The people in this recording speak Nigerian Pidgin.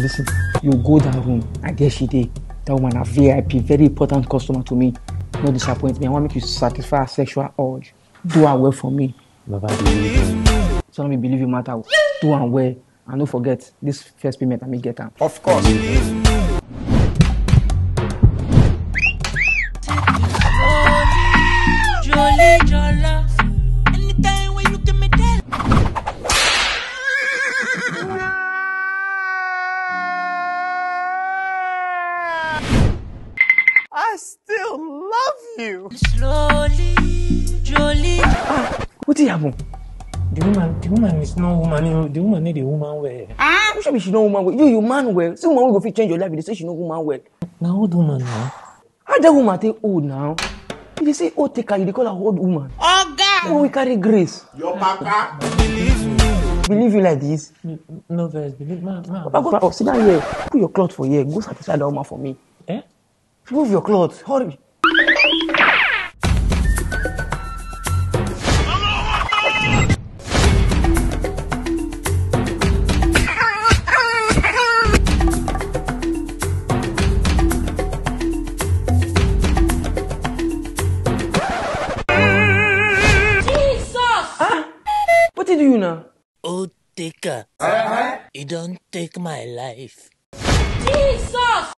listen. You go that room, and there she did. That woman a VIP, very important customer to me. No disappoint me. I want to make you satisfy her sexual urge. Do her well for me. Baba, believe me. So let me believe you matter. Do her well. And don't forget, this first payment I may get her. Of course. I still love you. Slowly, Jolie. What did happen? The woman is no woman. The woman need a woman well. Who should be she no woman well? You man well. See woman will go fit change your life. They say she no woman well. Now old woman now. How that woman take old now? If they say old tlka, you they call her old woman. Oh God! When we carry grace. Your papa. Believe you like this? No verse. Believe ma. Papa, go sit down here. Put your cloth for here. Go satisfy that woman for me. Eh? Remove your clothes. Hurry. What did you now? Oh, tlka. You don't take my life. Jesus!